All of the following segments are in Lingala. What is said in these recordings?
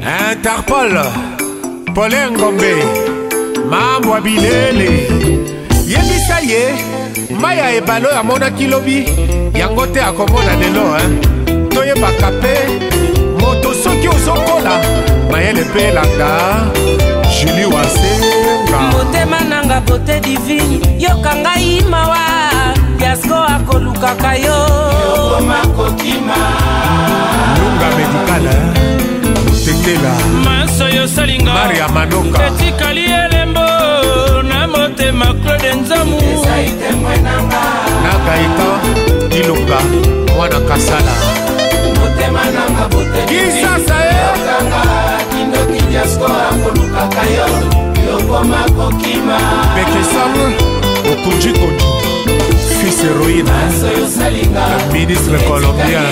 Interpol, Paulin Ngombe, Mambo Bilele. Yebisa ye, Maya ebalo ya mona kilobi, yango te akomona lelo Toye bakape, moto soki ozokola, mayele pe landa, Julie Wasenga. Motema nanga bote divine, yokanga imawa, Fiasco akolukaka yo. Yokoma kokima. Lunga medikala, Mutekela, Manso yo salinga, Maria Manoka, Etikali elembo, na motema Claude Nzamu. Esaite mwenanga, Nagaita, Ilunga, Mwana Kasala. Motema nanga bote divine, yokanga kindoki Fiasco akolukaka yo. Yokoma kokima. Bekesam, Okunji Konju, fils héroïne, le ministre colombien.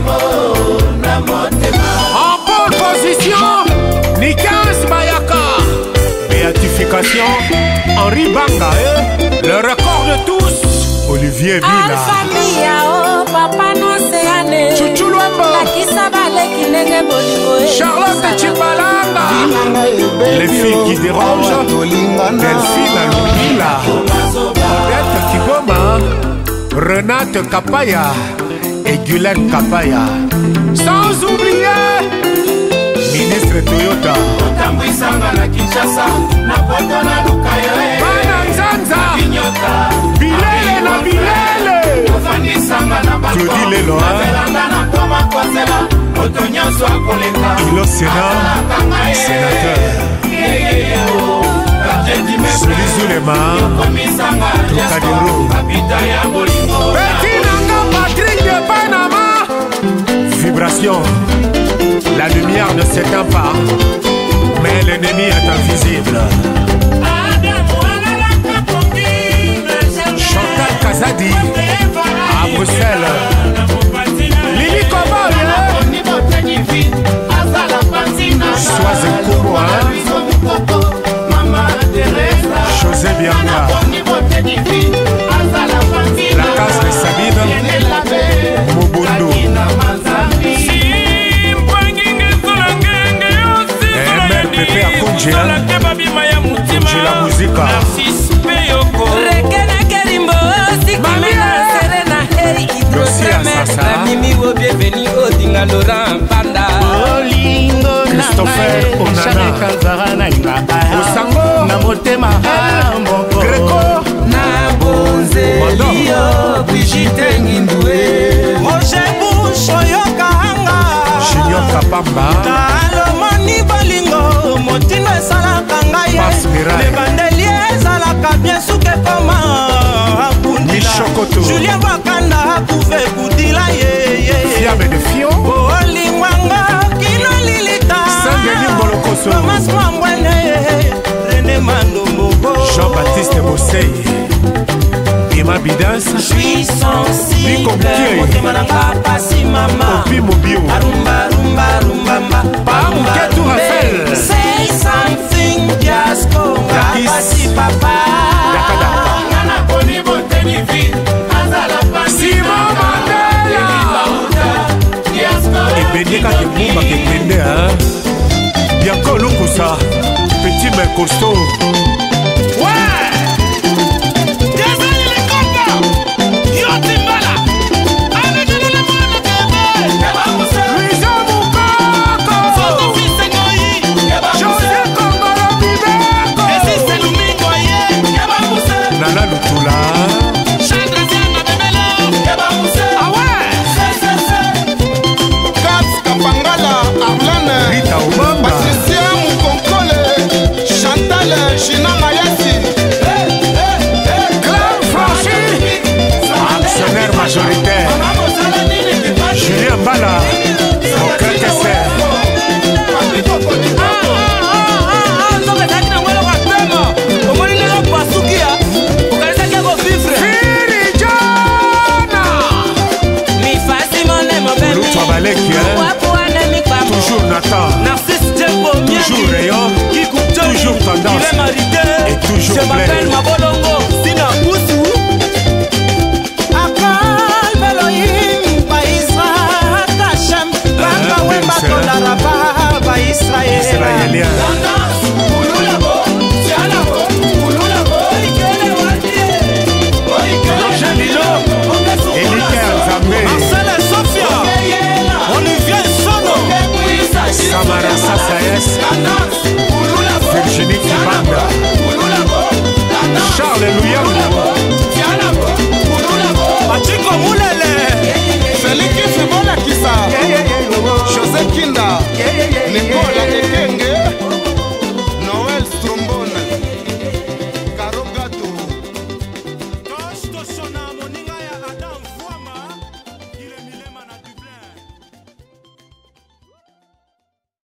En bonne position, Nikans Bayaka. Béatification, Henri Banga, le record de tous, Olivier Villa. Alpha Mia, oh, papa non séané. Chouchou Luambo, Charlotte Chibalanga, les filles qui dérangent, Delphine Alungila, Odette Kiboma, Renate Kapaya et Guylaine Kapaya. Sans oublier ministre Toyota, Bananzanza, Bilele na Bilele, Claudie Lelo, Ilo Sénat, sénateur, Soli Zulema, Trocadéro, Petit Nanga Patrick de Panama. Vibration, la lumière ne s'éteint pas, mais l'ennemi est invisible. Chantal Kazadi, à Bruxelles. Lili Koboy, Soise Kobo, José Bianca, la case de Sabine, Mobondo, Mère Pépé à Konjela, Konjela Musica, Dossier Assassa, Christopher Onana, Osango, Greco, Brigitte Ngindoué, Roger Bush, Oyokahanga, Junior Kapamba, Talomoni Bolingo, Motino esalaka ngai, lebandeli ezalaka bien suke koma akundila, Julien Wakanda akuve kudila ye, Fiabe de Fion, Olingwanga, Kino Lilita, Saint-Denis Mbolokoso, Thomas Mwambwene, René Mandombo, Jean-Baptiste Bossey, Ima Bidas, je suis sensible, motema nanga pasi mama, Opi Mobio, Arumba, rumba, rumba, Pamuketu Raphaël, say something, Fiasco, pasi papa, Nana Koni Boteni Vite, Azala Pasi, Simon Mandela, Ebenyeka Kebumba Kebende, Bianco Lukusa, Petit mais costaud.